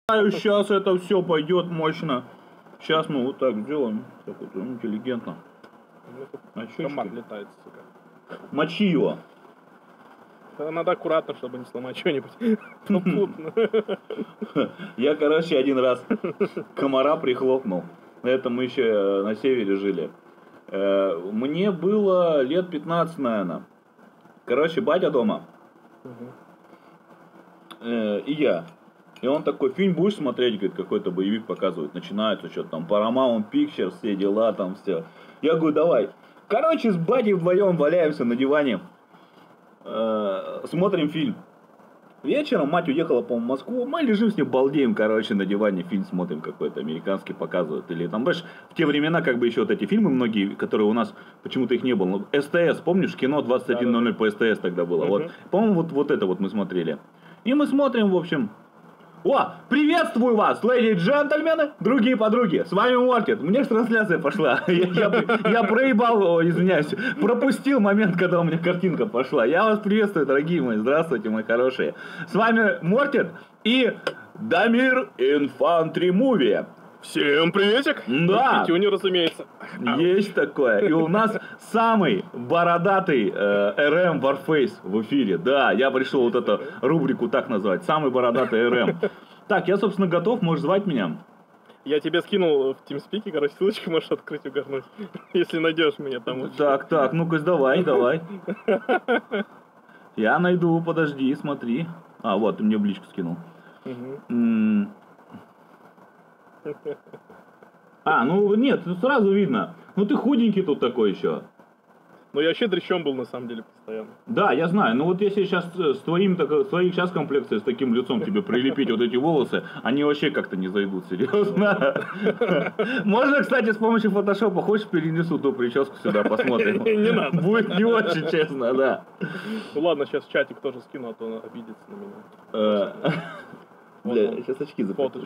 сейчас это все пойдет мощно. Сейчас мы вот так сделаем. Так вот, интеллигентно. Команд летает, сука. Мочи его. Надо аккуратно, чтобы не сломать что-нибудь. Попутно. Я, короче, один раз комара прихлопнул. Это мы еще на севере жили. Мне было лет 15, наверное. Короче, батя дома. И я. И он такой: фильм будешь смотреть? Говорит, какой-то боевик показывает. Начинается что-то там, Paramount Pictures, все дела там, все. Я говорю, давай. Короче, с батей вдвоем валяемся на диване. Смотрим фильм. Вечером мать уехала, по-моему, в Москву. Мы лежим с ней, балдеем, короче, на диване. Фильм смотрим какой-то, американский показывают. Или там, знаешь, в те времена, как бы еще вот эти фильмы многие, которые у нас, почему-то их не было. СТС, помнишь, кино 21:00 по СТС тогда было. Вот, по-моему, вот это вот мы смотрели. И мы смотрим, в общем... О, приветствую вас, леди и джентльмены, другие подруги, с вами Мортит. Мне же трансляция пошла, я проебал, извиняюсь, пропустил момент, когда у меня картинка пошла. Я вас приветствую, дорогие мои, здравствуйте, мои хорошие. С вами Мортит и Дамир Infantry Movie. Всем приветик! Да. Петюню, разумеется. Есть такое. И у нас самый бородатый РМ Warface в эфире. Да, я пришел вот эту рубрику так назвать. Самый бородатый РМ. Так, я, собственно, готов. Можешь звать меня. Я тебе скинул в TeamSpeak, короче, ссылочку можешь открыть, угорнуть. Если найдешь меня там. Так, ну-ка, давай. Я найду, подожди, смотри. А, вот, ты мне в личку скинул. А, ну нет, сразу видно. Ну ты худенький тут такой еще. Ну я вообще дрищом был на самом деле постоянно. Да, я знаю. Ну вот если сейчас с твоей сейчас комплекцией, с таким лицом тебе прилепить вот эти волосы, они вообще как-то не зайдут, серьезно. Можно, кстати, с помощью фотошопа, хочешь, перенесу ту прическу сюда, посмотрим. Не надо. Будет не очень честно, да. Ну ладно, сейчас в чатик тоже скину, а то он обидится на меня. Бля, сейчас очки запутаю.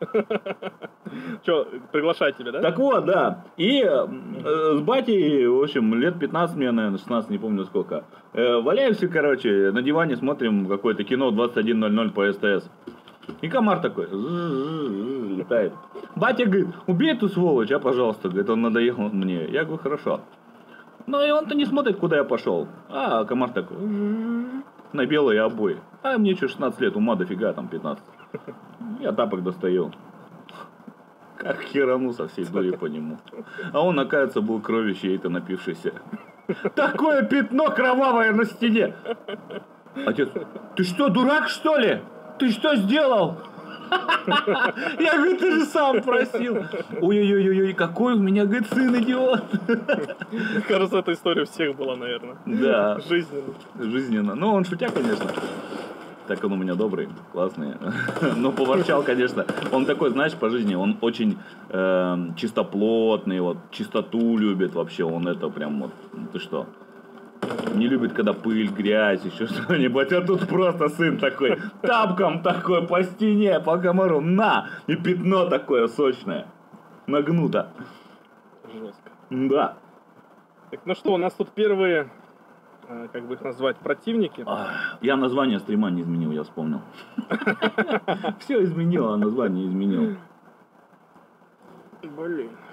Че, приглашать тебя, да? Так вот, да. И с батей, в общем, лет 15 мне, наверное, 16, не помню сколько. Валяемся, короче, на диване смотрим какое-то кино 21:00 по СТС. И комар такой летает. Батя говорит, убей эту сволочь, а, пожалуйста. Говорит, он надоел мне. Я говорю, хорошо. Ну и он-то не смотрит, куда я пошел. А комар такой на белые обои. А мне что, 16 лет, ума дофига, там 15. Я тапок достаю. Как херану со всей дури по нему. А он, оказывается, был кровью чьей-то напившийся. Такое пятно кровавое на стене. Отец, ты что, дурак, что ли? Ты что сделал? Я говорю, ты же сам просил. Ой-ой-ой, какой у меня, говорит, сын идиот. Кажется, эта история у всех была, наверное. Да. Жизненно. Ну, он шутя, конечно. Так он у меня добрый, классный. Но поворчал, конечно. Он такой, знаешь, по жизни, он очень чистоплотный, вот, чистоту любит вообще. Он это прям вот, ты что, не любит, когда пыль, грязь, еще что-нибудь. А тут просто сын такой, тапком такой по стене, по комару, на! И пятно такое сочное, нагнуто. Жестко. Да. Так, ну что, у нас тут первые, как бы их назвать, противники. Я название стрима не изменил, я вспомнил. Все изменил, а название изменил. Блин.